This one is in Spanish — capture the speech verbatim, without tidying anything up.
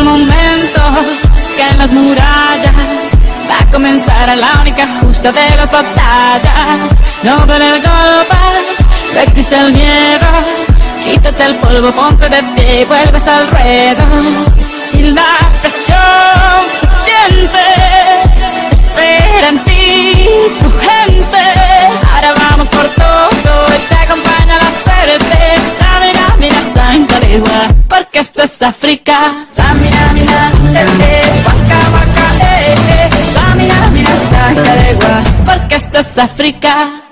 el momento que en las murallas va a comenzar la única justa de las batallas. No duele el golpe, no existe el miedo. Quítate el polvo, ponte de pie y vuelves al ruedo. Y la presión se siente, espera en ti tu gente. Ahora vamos por todo y te acompaña la suerte. Samina, mina, Santalegua, porque esto es África. Samina, mina, eh, eh, waka, waka, eh, eh. Samina, mina, Santalegua, porque esto es África.